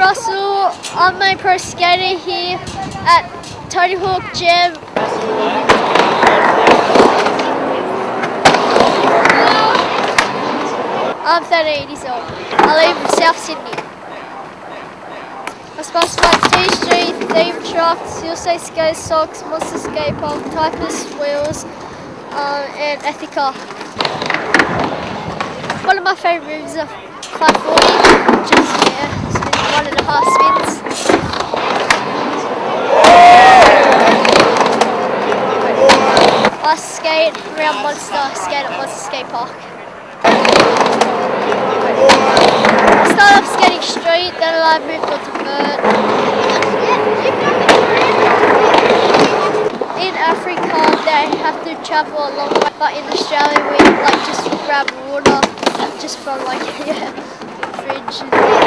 Russell. I'm a pro skater here at Tony Hawk Gym. I'm 13 years old. I live in South Sydney. I sponsor like T-Street, Theme Trucks, USA Skate Socks, Monster Skate Park, Typus Wheels, and Ethica. One of my favourite moves is 540, which is 1.5 spins. I skate around skate at Monster Skate Park. I started off skating street, then I moved on to vert. In Africa they have to travel a long way, but in Australia we like just grab water just from like fridge.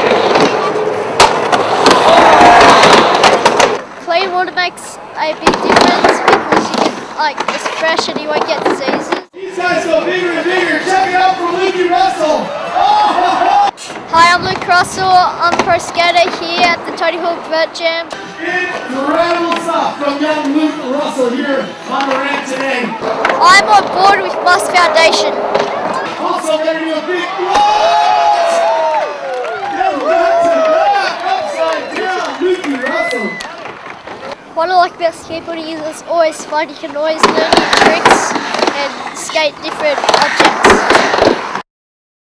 Clean water makes a big difference because you get like it's fresh and you won't get diseases. These guys go bigger and bigger. Check it out from Luke Russell. Oh! Hi, I'm Luke Russell. I'm a pro skater here at the Tony Hawk Vert Jam. Incredible stuff from young Luke Russell here on the ramp today. I'm on board with Must Foundation. Also, they're going to do a big what? Go back to back, upside down, Luke Russell. What I like about skateboarding is it's always fun. You can always learn new tricks and skate different objects.